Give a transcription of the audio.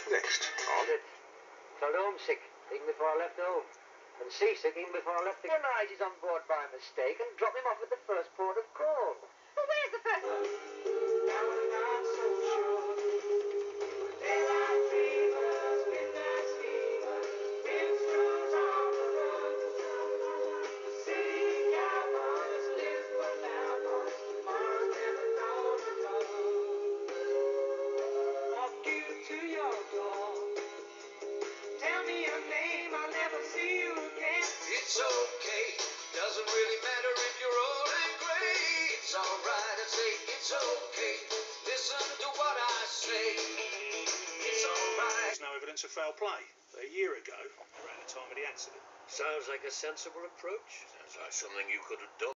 Next on... Felt homesick even before I left home. And seasick even before I left the... Realise he's on board by mistake and drop him off at the first port of call. Well, where's the first one? Now I'm not so sure. Daylight dreamers, midnight steamers, minstrels on the run. City cowboys live for now, boys. Tomorrow's never gonna come. Walk you to your door. Tell me your name, I'll never see you again. It's okay, doesn't really matter if you're old and gray. It's alright, I say it's okay. Listen to what I say. It's alright. There's no evidence of foul play. A year ago, around the time of the accident. Sounds like a sensible approach. Sounds like something you could have done.